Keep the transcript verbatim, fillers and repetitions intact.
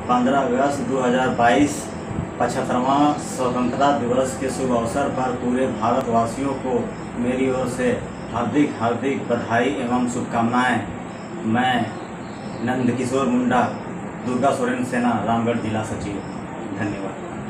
पंद्रह अगस्त दो हज़ार बाईस पचहत्तरवां स्वतंत्रता दिवस के शुभ अवसर पर पूरे भारतवासियों को मेरी ओर से हार्दिक हार्दिक बधाई एवं शुभकामनाएं। मैं नंदकिशोर मुंडा, दुर्गा सोरेन सेना, रामगढ़ जिला सचिव। धन्यवाद।